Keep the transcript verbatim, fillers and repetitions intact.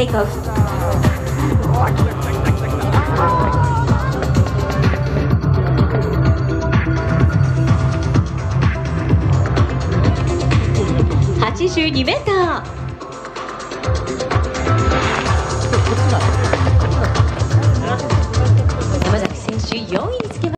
リ国。はちじゅうにメーター。